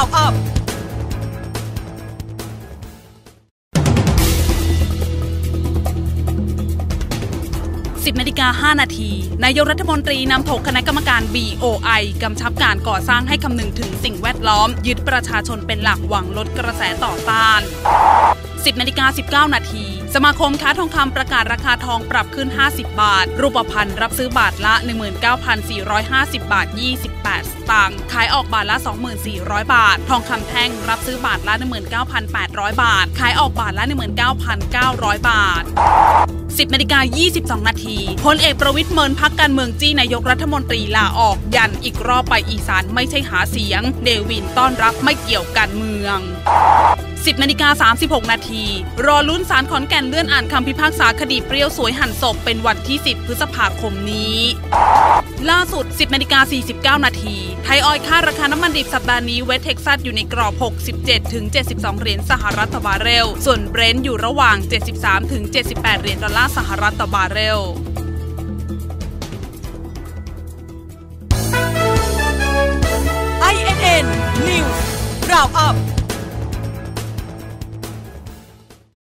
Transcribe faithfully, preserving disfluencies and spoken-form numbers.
Roundupสิบนาฬิกาห้านาทีนายกรัฐมนตรีนำถกคณะกรรมการ บี โอ ไอ กำชับการก่อสร้างให้คำนึงถึงสิ่งแวดล้อมยึดประชาชนเป็นหลักหวังลดกระแสต่อต้านสิบนาฬิกาสิบเก้านาทีสมาคมค้าทองคำประกาศราคาทองปรับขึ้นห้าสิบบาทรูปพรรณรับซื้อบาทละ หนึ่งหมื่นเก้าพันสี่ร้อยห้าสิบบาทยี่สิบแปดสตางค์ขายออกบาทละ สองหมื่นสี่ร้อยบาททองคำแท่งรับซื้อบาทละ หนึ่งหมื่นเก้าพันแปดร้อยบาทขายออกบาทละ หนึ่งหมื่นเก้าพันเก้าร้อยบาทสิบนาฬิกายี่สิบสองนาทีพลเอกประวิตรเมินพรรคการเมืองจี้นายกรัฐมนตรีลาออกยันอีกรอบไปอีสานไม่ใช่หาเสียงเดวินต้อนรับไม่เกี่ยวการเมืองสิบนาฬิกาสามสิบหกนาทีรอลุ้นศาลขอนแก่นเลื่อนอ่านคำพิพากษาคดีเปรี้ยวสวยหั่นศพเป็นวันที่สิบพฤษภาคมนี้ล่าสุดสิบนาฬิกาสี่สิบเก้านาทีไทยออยล์ค่าราคาน้ำมันดิบสัปดาห์นี้เวสเท็กซัสอยู่ในกรอบ หกสิบเจ็ดถึงเจ็ดสิบสอง เหรียญสหรัฐต่อบาร์เรลส่วนเบรนท์อยู่ระหว่าง เจ็ดสิบสามถึงเจ็ดสิบแปด เหรียญดอลลาร์สหรัฐต่อบาร์เรลไอ เอ็น เอ็น News Roundup